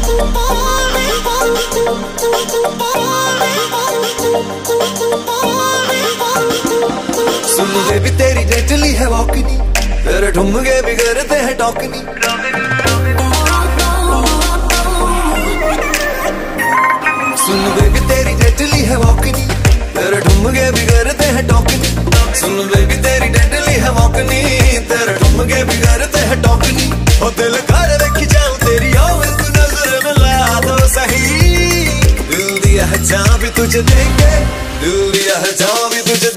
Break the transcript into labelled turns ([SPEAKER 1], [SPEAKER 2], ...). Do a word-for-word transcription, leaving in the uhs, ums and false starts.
[SPEAKER 1] सुन baby तेरी gently है वॉकनी, तेरे ठुमके भी करते हैं टॉकनी। सुन बेबी तेरी जेंटली है वॉकनी, तेरे ठुमके भी करते हैं टॉकनी। सुन बेबी तेरी जेंटली है वॉकनी, तेरे ठुमके भी करते हैं टॉकनी। ओ दिल कर देखी जाऊं तेरी आओ तू नजर मिला दो सही। दिल दिया है जहां भी तुझे देंगे, दिल दिया है जहां भी तुझे